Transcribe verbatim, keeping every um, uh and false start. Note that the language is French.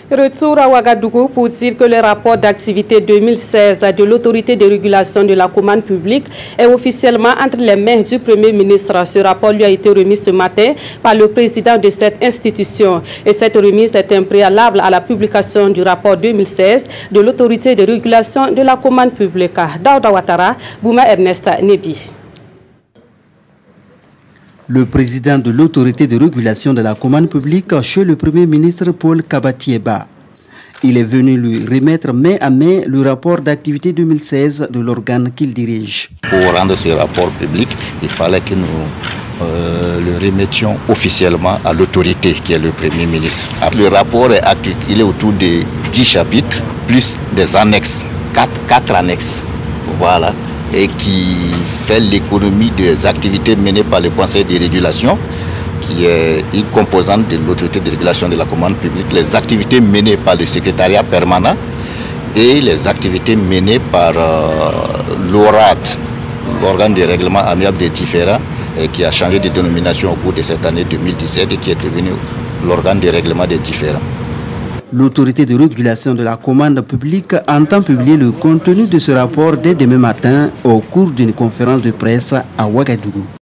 Retour à Ouagadougou pour dire que le rapport d'activité deux mille seize de l'autorité de régulation de la commande publique est officiellement entre les mains du Premier ministre. Ce rapport lui a été remis ce matin par le président de cette institution. Et cette remise est un préalable à la publication du rapport deux mille seize de l'autorité de régulation de la commande publique. Daouda Ouattara, Bouma Ernest Nebi. Le président de l'autorité de régulation de la commande publique chez le Premier ministre Paul Kabatieba. Il est venu lui remettre main à main le rapport d'activité deux mille seize de l'organe qu'il dirige. Pour rendre ce rapport public, il fallait que nous euh, le remettions officiellement à l'autorité qui est le Premier ministre. Le rapport est articulé autour de dix chapitres, plus des annexes, quatre, quatre annexes. Voilà. Et qui fait l'économie des activités menées par le Conseil de régulation, qui est une composante de l'autorité de régulation de la commande publique, les activités menées par le secrétariat permanent et les activités menées par euh, l'O R A D, l'organe de règlement amiable des différends, et qui a changé de dénomination au cours de cette année deux mille dix-sept et qui est devenu l'organe de règlement des différends. L'autorité de régulation de la commande publique entend publier le contenu de ce rapport dès demain matin au cours d'une conférence de presse à Ouagadougou.